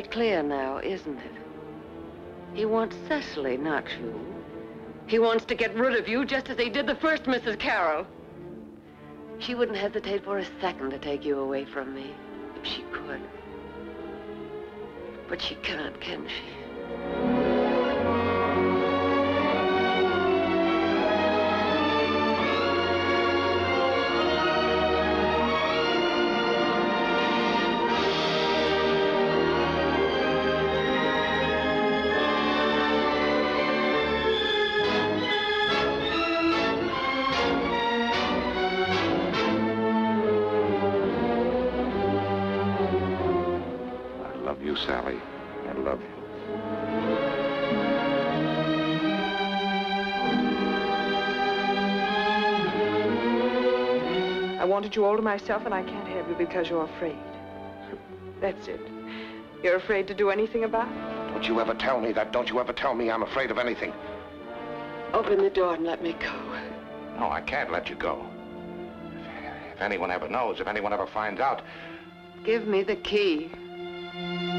very clear now, isn't it? He wants Cecily, not you. He wants to get rid of you just as he did the first Mrs. Carroll. She wouldn't hesitate for a second to take you away from me, if she could. But she can't, can she? Sally, I love you. I wanted you all to myself, and I can't have you because you're afraid. That's it. You're afraid to do anything about it? Don't you ever tell me that. Don't you ever tell me I'm afraid of anything. Open the door and let me go. No, I can't let you go. If anyone ever knows, if anyone ever finds out... Give me the key.